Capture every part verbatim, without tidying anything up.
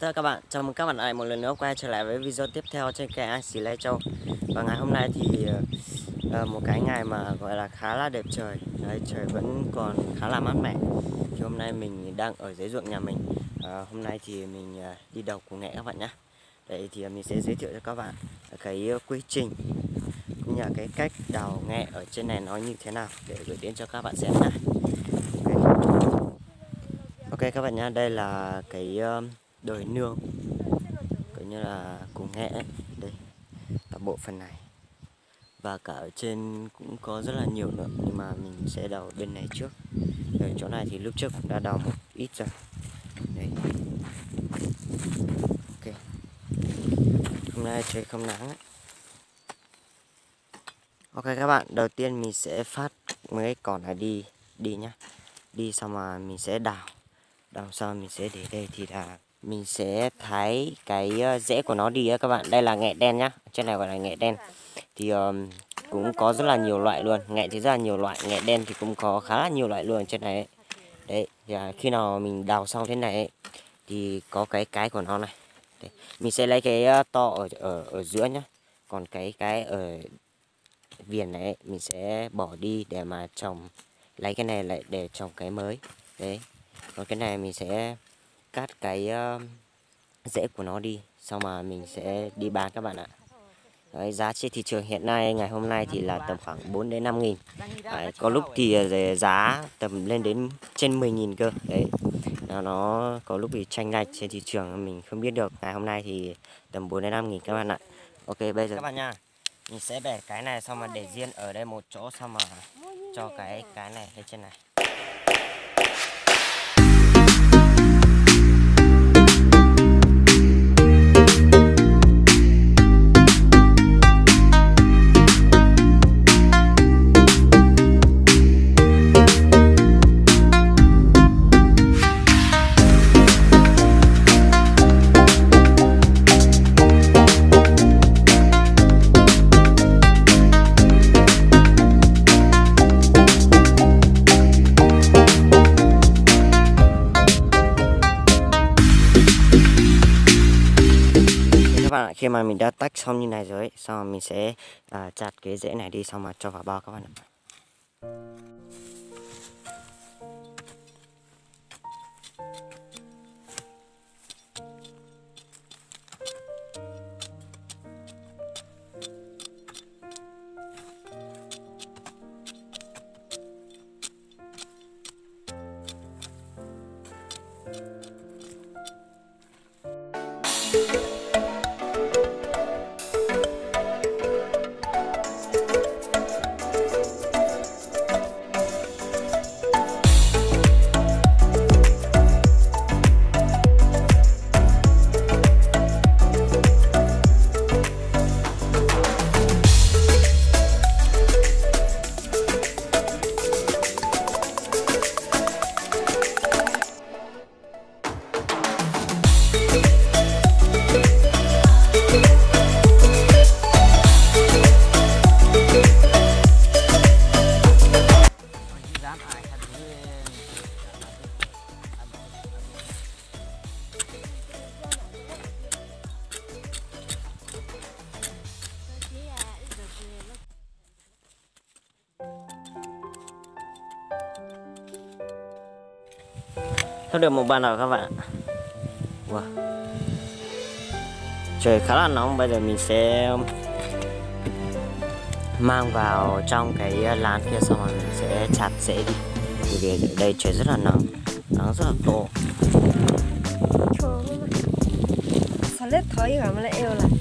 tất cả các bạn, chào mừng các bạn lại một lần nữa quay trở lại với video tiếp theo trên kênh Anh Xì Lai Châu. Và ngày hôm nay thì uh, một cái ngày mà gọi là khá là đẹp trời. Đấy, trời vẫn còn khá là mát mẻ. Thì hôm nay mình đang ở dưới ruộng nhà mình. uh, Hôm nay thì mình uh, đi đầu củ nghệ các bạn nhé. Đấy thì mình sẽ giới thiệu cho các bạn cái quy trình cũng như là cái cách đào nghệ ở trên này nó như thế nào để gửi đến cho các bạn xem này. Ok, okay các bạn nhé, đây là cái uh, đồi nương cũng như là củ nghệ ấy. Đây là bộ phận này, và cả ở trên cũng có rất là nhiều nữa, nhưng mà mình sẽ đào bên này trước. Ở chỗ này thì lúc trước cũng đã đào một ít rồi. Đây. Ok, hôm nay trời không nắng ấy. Ok các bạn, đầu tiên mình sẽ phát mấy cái cỏ này đi đi nhá, đi xong mà mình sẽ đào đào xong mình sẽ để đây, thì là mình sẽ thái cái rễ của nó đi á các bạn. Đây là nghệ đen nhá, trên này gọi là nghệ đen. Thì um, cũng có rất là nhiều loại luôn, nghệ thì rất là nhiều loại, nghệ đen thì cũng có khá là nhiều loại luôn trên này ấy. Đấy, thì à, khi nào mình đào xong thế này ấy, thì có cái cái của nó này. Đấy, mình sẽ lấy cái to ở ở ở giữa nhá, còn cái cái ở viền này ấy, mình sẽ bỏ đi để mà trồng, lấy cái này lại để trồng cái mới. Đấy, còn cái này mình sẽ cắt cái uh, rễ của nó đi, xong mà mình sẽ đi bán các bạn ạ. Đấy, giá trên thị trường hiện nay ngày hôm nay thì là tầm khoảng bốn đến năm nghìn. Đấy, có lúc thì giá tầm lên đến trên mười nghìn cơ. Đấy, nó có lúc thì chênh lệch trên thị trường mình không biết được. Ngày hôm nay thì tầm bốn đến năm nghìn các bạn ạ. Ok, bây giờ các bạn nha, mình sẽ bẻ cái này xong mà để riêng ở đây một chỗ, xong mà cho cái cái này lên trên này. Bạn, khi mà mình đã tách xong như này rồi ấy, xong rồi mình sẽ à, chặt cái rễ này đi, xong mà cho vào bao các bạn ạ. Thôi được một bàn rồi các bạn. Wow. Trời khá là nóng, bây giờ mình sẽ mang vào trong cái lán kia, xong rồi mình sẽ chặt rễ đi. Vì ở đây trời rất là nóng, nắng rất là to. Sao lết thói cả mà lại eo lại.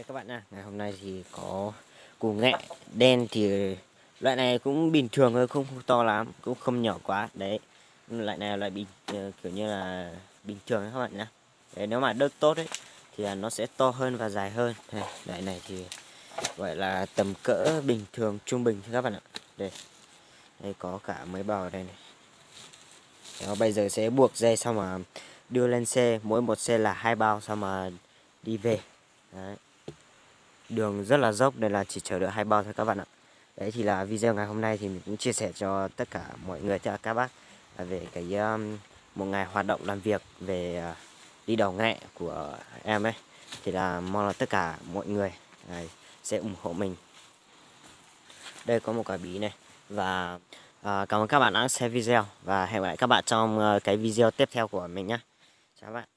Đây các bạn nha, ngày hôm nay thì có củ nghệ đen thì loại này cũng bình thường thôi, không, không to lắm, cũng không nhỏ quá. Đấy, loại này là loại bình kiểu như là bình thường đấy các bạn nhé. Đấy, nếu mà đất tốt ấy thì là nó sẽ to hơn và dài hơn. Đây, loại này thì gọi là tầm cỡ bình thường trung bình các bạn ạ. Đây, đây có cả mấy bào ở đây này. Đó, bây giờ sẽ buộc dây xong mà đưa lên xe, mỗi một xe là hai bao xong mà đi về. Đấy. Đường rất là dốc nên là chỉ chở được hai bao thôi các bạn ạ. Đấy thì là video ngày hôm nay thì mình cũng chia sẻ cho tất cả mọi người, cho các bác về cái um, một ngày hoạt động làm việc về uh, đi đầu nghệ của em ấy. Thì là mong là tất cả mọi người đấy, sẽ ủng hộ mình. Đây có một quả bí này. Và uh, cảm ơn các bạn đã xem video. Và hẹn gặp lại các bạn trong uh, cái video tiếp theo của mình nhé. Chào các bạn.